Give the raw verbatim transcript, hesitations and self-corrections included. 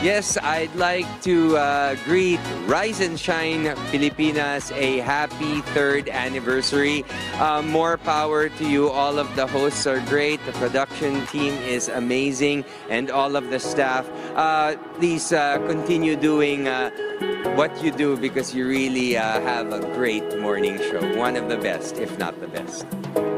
Yes, I'd like to uh, greet Rise and Shine Pilipinas a happy third anniversary. Uh, more power to you. All of the hosts are great. The production team is amazing, and all of the staff. Uh, please uh, continue doing uh, what you do because you really uh, have a great morning show. One of the best, if not the best.